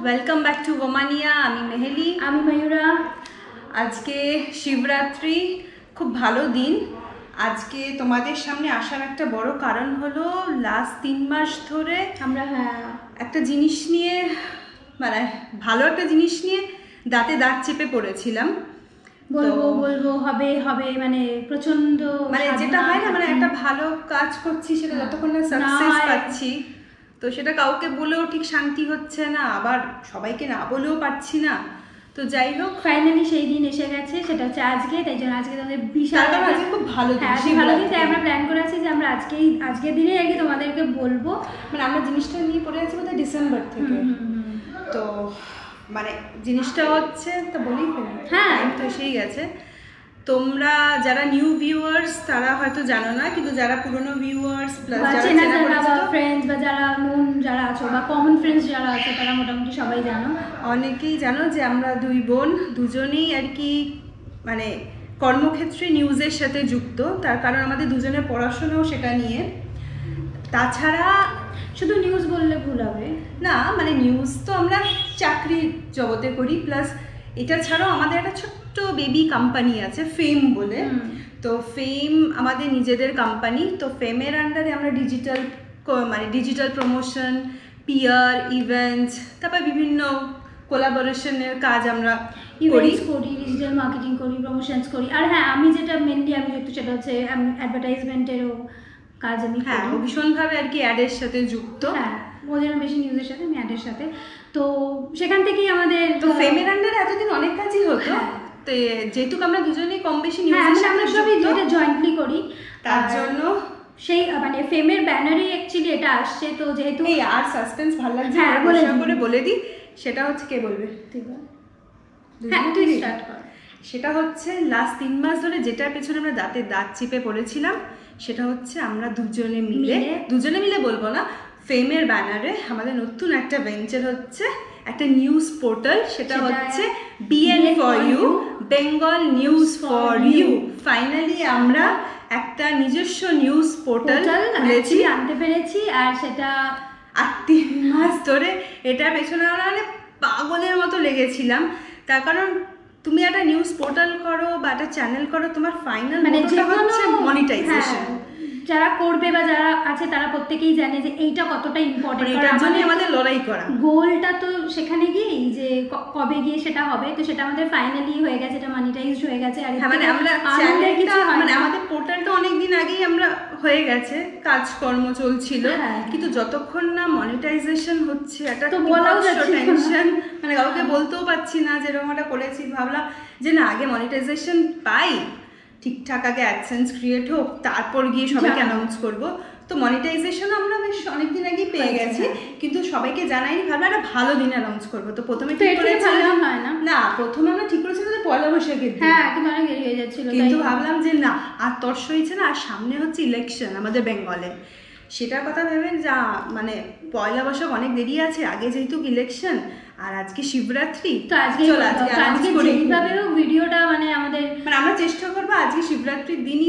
Welcome back to ওমানিয়া। আমি মেহেলি। আমি ময়ূরা। আজকে শিবরাত্রি, খুব ভালো দিন। আজকে তোমাদের সামনে আসার একটা বড় কারণ হলো লাস্ট 3 মাস ধরে আমরা একটা জিনিস নিয়ে, মানে ভালো একটা জিনিস নিয়ে দাঁতে দাঁত চেপে পড়েছিলাম। বলবো হবে মানে প্রচন্ড, মানে যেটা হয় না, মানে একটা ভালো কাজ করছি সেটা যতক্ষণ না সাকসেস পাচ্ছি, তো সেটা কাউকে বলেও ঠিক শান্তি হচ্ছে না, আবার সবাইকে না বলেও পারছি না। তো যাই হোক, ফাইনালি সেই দিন এসে গেছে, সেটা হচ্ছে আজকে। তাই জন্য আজকে তোমাদের বিশাল আজকে খুব ভালো দিন, ভালো দিন। তাই আমরা প্ল্যান করে আছি যে আমরা আজকের দিনে আর কি তোমাদেরকে বলবো। মানে আমরা জিনিসটা নিয়ে পড়ে আছি বোধহয় ডিসেম্বর থেকে। তো মানে জিনিসটা হচ্ছে, তো বলি হ্যাঁ তো এসেই গেছে। তোমরা যারা নিউ ভিউয়ার্স তারা হয়তো জানো না, কিন্তু যারা পুরনো ভিউয়ার্স প্লাস যারা ফ্রেন্ডস বা যারা নোন যারা আছো বা কমন ফ্রেন্ডস যারা আছো তারা মোটামুটি সবাই জানো। অনেকেই জানো যে আমরা দুই বোন, দুজনেই আর কি মানে কর্মক্ষেত্রে নিউজের সাথে যুক্ত। তার কারণ আমাদের দুজনের পড়াশোনাও সেটা নিয়ে। তাছাড়া শুধু নিউজ বললে ভুল হবে না, মানে নিউজ তো আমরা চাকরির জগতে করি, প্লাস এটা ছাড়াও আমাদের একটা ছোট্ট বেবি কোম্পানি আছে ফেম বলে। তো ফেম আমাদের নিজেদের কোম্পানি। তো ফেমের আন্ডারে আমরা ডিজিটাল প্রমোশন, পিআর, ইভেন্টস, তারপর বিভিন্ন কোলাবোরেশনের কাজ আমরা করি, ডিজিটাল মার্কেটিং করি, প্রমোশনস করি। আর হ্যাঁ, আমি যেটা মেনলি আমি যুক্ত সেটা হচ্ছে অ্যাডভার্টাইজমেন্টেরও কাজ আমি করি। হ্যাঁ, ভীষণভাবে আর কি অ্যাডের সাথে যুক্ত। হ্যাঁ, ও যেন বেশি নিউজের সাথে, আমি অ্যাডের সাথে। তো সেখান থেকেই আমাদের তো ফেমের আন্ডারে এতদিন অনেক কাজই হতো। তো যেহেতু আমরা দুজনেই কম বেশি নিউজের সাথে আমরা সবই যেটা জয়েন্টলি করি, তার জন্য সেই মানে ফেমের ব্যানারে অ্যাকচুয়ালি এটা আসছে। তো যেহেতু এই আর সাসপেন্স ভালো লাগছে, হ্যাঁ করে বলে দিই। সেটা হচ্ছে, কে বলবে? হ্যাঁ, তুই স্টার্ট কর। সেটা হচ্ছে লাস্ট 3 মাস ধরে যেটার পেছনে আমরা দাঁতে দাঁত চেপে পড়েছিলাম, সেটা হচ্ছে আমরা দুজনে মিলে বলবো না, ফেমের ব্যানারে আমাদের নতুন একটা ভেঞ্চার হচ্ছে, একটা নিউজ পোর্টাল। সেটা হচ্ছে BN for you, Bengal news for you. Finally আমরা একটা নিজস্ব নিউজ পোর্টাল খুলেছি, আনতে পেরেছি। আর সেটা 3 মাস ধরে এটার পেছনে আমরা মানে পাগলের মতো লেগেছিলাম। তার কারণ তুমি একটা নিউজ পোর্টাল করো বা একটা চ্যানেল করো, তোমার ফাইনাল মানে হচ্ছে মনিটাইজেশন। যারা করবে বা যারা আছে তারা প্রত্যেকেই জানে যে এইটা কতটা ইম্পর্টেন্ট। এটার জন্য আমাদের লড়াই করা, গোলটা তো সেখানে গিয়েই যে কবে গিয়ে সেটা হবে। তো সেটা আমাদের ফাইনালি হয়ে গেছে, এটা মনিটাইজড হয়ে গেছে। আর মানে আমরা চ্যানেলটা, মানে আমাদের পোর্টালটা অনেকদিন আগেই আমরা হয়ে গেছে, কাজকর্ম চলছিল, কিন্তু যতক্ষণ না মনিটাইজেশন হচ্ছে একটা তো বলাও টেনশন, মানে কাউকে বলতেও পারছি না যে এরকম একটা করেছি। ভাবলাম যে না, আগে মনিটাইজেশন পাই, ঠিকঠাক আগে অ্যাডসেন্স ক্রিয়েট হোক, তারপর গিয়ে সবাইকে অ্যানাউন্স করবো। তো মনিটাইজেশন আমরা বেশ অনেকদিন আগেই পেয়ে গেছি, কিন্তু সবাইকে জানাইনি। ভাবলাম একটা ভালো দিন অ্যানাউন্স করবো। তো প্রথমে ঠিক করেছিলাম না, প্রথমে আমরা ঠিক করেছিলাম যে পয়লা বৈশাখের দিন, কিন্তু অনেক দেরি হয়ে যাচ্ছিল। কিন্তু ভাবলাম যে না, আর তর্স হয়েছে না, আর সামনে হচ্ছে ইলেকশন আমাদের বেঙ্গলে। সেটার কথা ভেবেন যা, মানে পয়লা বৈশাখ অনেক দেরি আছে, আগে যেহেতু ইলেকশন আর আজকে শিবরাত্রি, তো আজকে ভিডিওটা মানে আমাদের, মানে আমরা চেষ্টা করবো আজকে শিবরাত্রির দিনই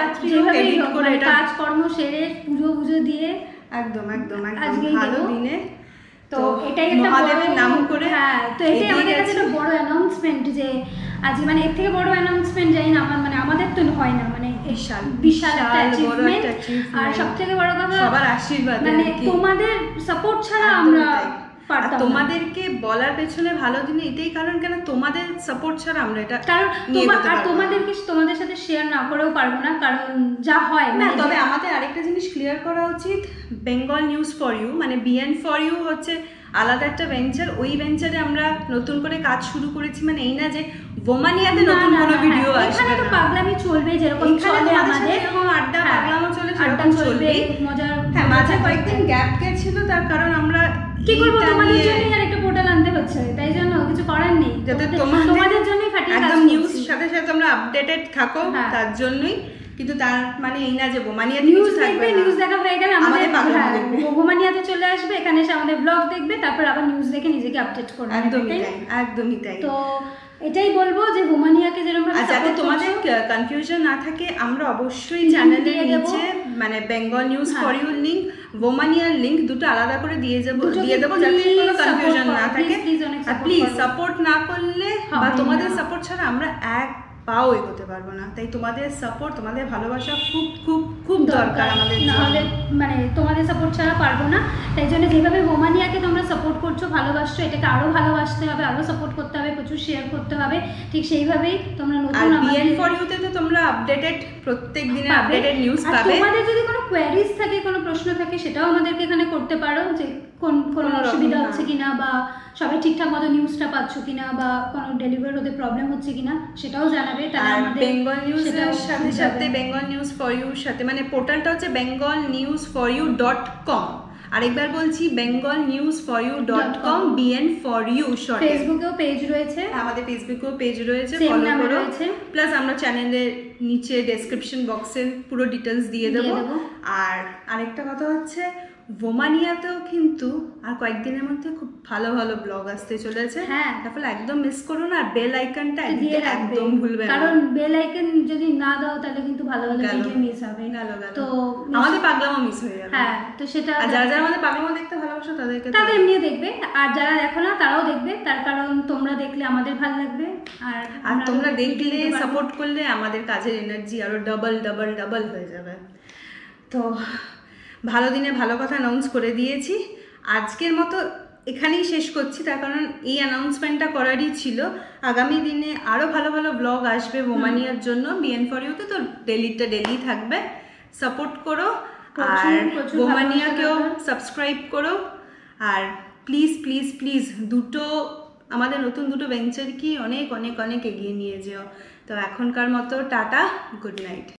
কাজকর্ম সেরে পুজো দিয়ে একদম ভালো দিনে, তো এটাই একটা মহাদেবের নাম করে। তো এটাই আমাদের কাছে একটা বড় অ্যানাউন্সমেন্ট যে আজকে, মানে এর থেকে বড় অ্যানাউন্সমেন্ট জানি না আমার, মানে আমাদের তো হয় না, মানে বিশাল একটা অ্যাচিভমেন্ট। আর সবথেকে বড় কথা সবার আশীর্বাদ, মানে তোমাদের সাপোর্ট ছাড়া আমরা তোমাদেরকে বলার পেছনে ভালো দিনে এটাই কারণ, কেন তোমাদের সাপোর্ট ছাড়া আমরা এটা, কারণ তোমাদের সাথে শেয়ার না করেও পারবো না, কারণ যা হয় না। তবে আমাদের আরেকটা জিনিস ক্লিয়ার করা উচিত, বেঙ্গল নিউজ ফর ইউ মানে BN for you হচ্ছে আলাদা একটা ভেঞ্চার। ওই ভেঞ্চারে আমরা নতুন করে কাজ শুরু করেছি, মানে এই না যে ওমানিয়াতে নতুন কোনো ভিডিও আসবে না, পাগলামি চলবে যেরকম চলে আমাদের, আড্ডা পাগলামো চলে সেরকম চলবে, মজার। হ্যাঁ, মাঝে কয়েকদিন গ্যাপ গেছিল, তার কারণ আমরা কি করবো, তোমাদের জন্যই আর একটা পোর্টাল আনতে হচ্ছে, তাই জন্য কিছু করার নেই, যাতে তোমাদের জন্যই ফাটিয়ে একদম নিউজ সাথে সাথে আমরা আপডেটেড থাকো, তার জন্যই। কিন্তু তার মানে এই না যে বোমানিয়াতে নিউজ দেখবে, নিউজ দেখা হয়ে গেলে আমাদের বোমানিয়াতে চলে আসবে, এখানে এসে আমাদের ব্লগ দেখবে, তারপর আবার নিউজ দেখে নিজেকে আপডেট করবে। একদমই তাই। তো এটাই বলবো যে বোমানিয়াকে যেরকম ভাবে, যাতে তোমাদের কনফিউশন না থাকে, আমরা অবশ্যই চ্যানেলের নিচে মানে Bengal news for you link, বোমানিয়ার লিংক দুটো আলাদা করে দিয়ে দেবো, যাতে কোনো কনফিউশন না থাকে। প্লিজ সাপোর্ট না করলে বা তোমাদের সাপোর্ট ছাড়া আমরা এক পাও এগোতে পারবো না। তাই তোমাদের সাপোর্ট, তোমাদের ভালোবাসা খুব খুব খুব দরকার আমাদের। নাহলে মানে তোমাদের সাপোর্ট ছাড়া পারবো না। তাই জন্য যেভাবে হোমানিয়াকে তোমরা সাপোর্ট করছো, ভালোবাসছো, এটাকে আরো ভালোবাসতে হবে, আরো সাপোর্ট করতে হবে, প্রচুর শেয়ার করতে হবে। ঠিক সেইভাবেই তোমরা নতুন বিএন ফর ইউতে তো তোমরা আপডেটেড, প্রত্যেক দিনে আপডেটেড নিউজ পাবে। তোমাদের যদি কোনো কোয়ারিজ থাকে, কোনো প্রশ্ন থাকে, সেটাও আমাদেরকে এখানে করতে পারো, যে কোনো অসুবিধা হচ্ছে কিনা, বা সবাই ঠিকঠাক মতো নিউজটা পাচ্ছ কিনা, বা কোনো ডেলিভার হতে প্রবলেম হচ্ছে কিনা, সেটাও জানাবে। তাহলে আমাদের বেঙ্গল নিউজের সাথে সাথে বেঙ্গল নিউজ ফর ইউর সাথে, মানে পোর্টালটা হচ্ছে bengalnewsforyou.com। আরেকবার বলছি, bengalnewsforyou.com, BN for you শর্টে। ফেসবুকেও পেজ রয়েছে, আমাদের ফেসবুকেও পেজ রয়েছে, ফলো করো। প্লাস আমরা চ্যানেলের নিচে ডেসক্রিপশন বক্সে পুরো ডিটেলস দিয়ে দেবো। আর আরেকটা কথা হচ্ছে, ভোমানিয়াতেও কিন্তু আর কয়েকদিনের মধ্যে খুব ভালো ভালো ব্লগ আসতে চলেছে। তাহলে একদম মিস করো না, আর বেল আইকনটা একদম ভুলবে না, কারণ বেল আইকন যদি না দাও তাহলে কিন্তু ভালো ভালো ভিডিও মিস হবে। তো আমাদের পাগলামো মিস হয়ে যাবে। হ্যাঁ, তো সেটা যারা যারা আমাদের পাগলামো দেখতে ভালোবাসো তাদেরকে, তাদের এমনিও দেখবে, আর যারা দেখো না তারাও দেখবে। তার কারণ তোমরা দেখলে আমাদের ভালো লাগবে, আর তোমরা দেখলে সাপোর্ট করলে আমাদের কাজের এনার্জি আরো ডাবল ডাবল ডাবল হয়ে যাবে। তো ভালো দিনে ভালো কথা অ্যানাউন্স করে দিয়েছি। আজকের মতো এখানেই শেষ করছি, তার কারণ এই অ্যানাউন্সমেন্টটা করারই ছিল। আগামী দিনে আরও ভালো ভালো ব্লগ আসবে ভোমানিয়ার জন্য। বিএন ফর ইউতে তো ডেলি থাকবে, সাপোর্ট করো, আর ভোমানিয়াকেও সাবস্ক্রাইব করো। আর প্লিজ প্লিজ প্লিজ আমাদের নতুন দুটো ভেঞ্চার কি অনেক অনেক অনেক এগিয়ে নিয়ে যেও। তো এখনকার মতো টাটা, গুড নাইট।